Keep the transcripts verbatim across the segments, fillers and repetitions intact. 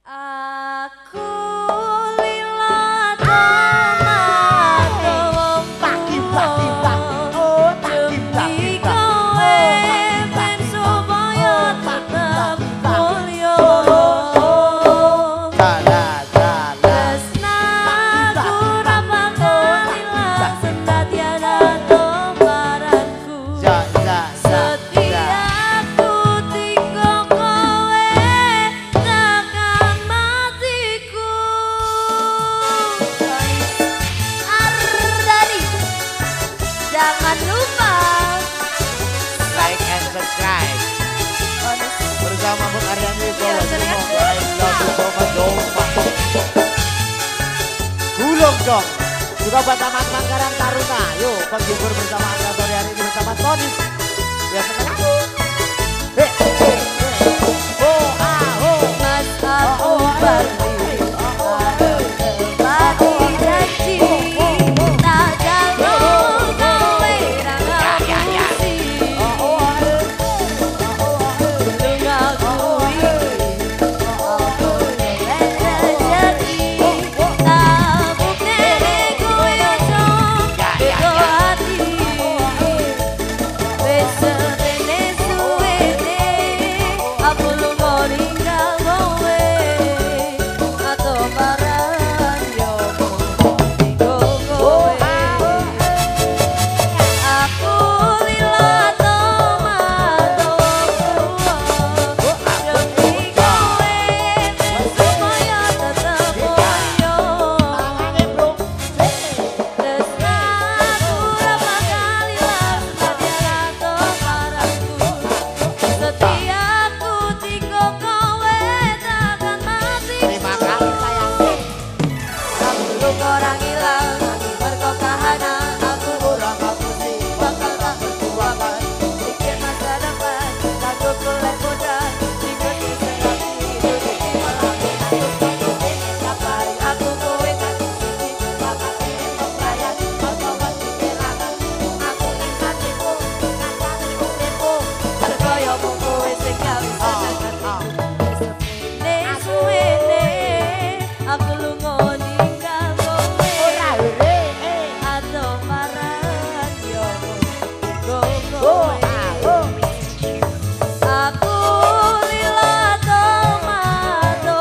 Aku lila tomato Baki baki baki oh baki baki kowe ben supaya tetep mulya Jala jala tresnaku ra bakal ilang senadyan tomaranku Jala setiaku tinggo kowe takkan matiku Ardani jangan lupa like and subscribe bersama Bung Aryan Wibowo Gulung dong juga buat teman-teman Karang Taruna yuk penghibur bersama Anda sore hari ini bersama Tony ya senang aku hei hei oh ah oh Mas aku balik bagi janji tak jalur kowe ra ngapusi lunga kuwi aku rezeki tak buktene kowe ojo beda hati wis setene suwene aku lunga ninggal kowe atau barang yo tinggo kowe aku lila tomato demi kowe ben supaya tetep mulya tresnaku ra bakal ilang senadyan tomaranku setiaku tinggo kowe takkan matiku terima kasih sayang Belum orang hilang mergo kahanan aku ora ngapusi bakal tak berjuangan pikir masa depan kanggo golek modal singgo disenati rezeki malah aku kapari aku kowe tak siji bakal membayar omongan pikiran aku ning hatiku kancane uripku percaya mung kowe sing gawe seneng hatiku suwene aku lunga ninggal kowe atau marah yo go kowe aku lila tomato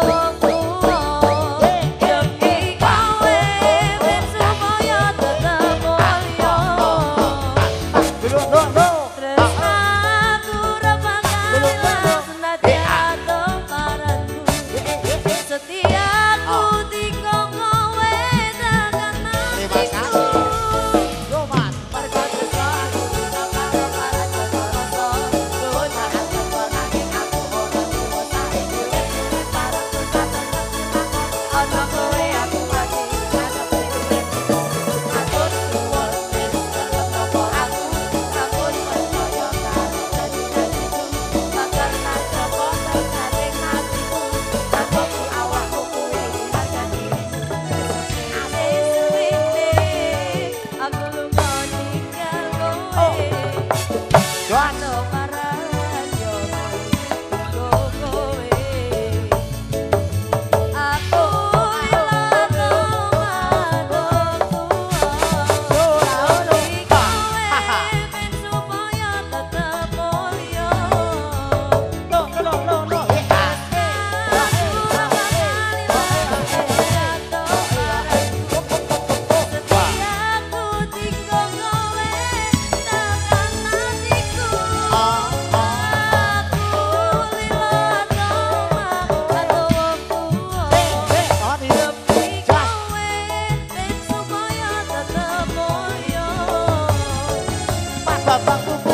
demi kowe ben supaya tetep mulya dulu no no tresnaku ra bakal ilang senadyan tomaranku setiaku tinggo kowe takkan matiku yo mas mergo tresnaku bakal marah jono rasa nuwun hati nanging aku ora tuwa saiki wis parang saten ana kowe aku mati ngadep uripku atur nuwun wis tetep nopo aku sampun percaya karo janji-janjiku bakal tak coba tersating hatiku takutku awakku kuwi hargani ade suwene aku lunga ninggal kowe Joan atau marah yo go kowe aku lila tomato demi kowe ben supaya tetep mulya no no no no no Bapak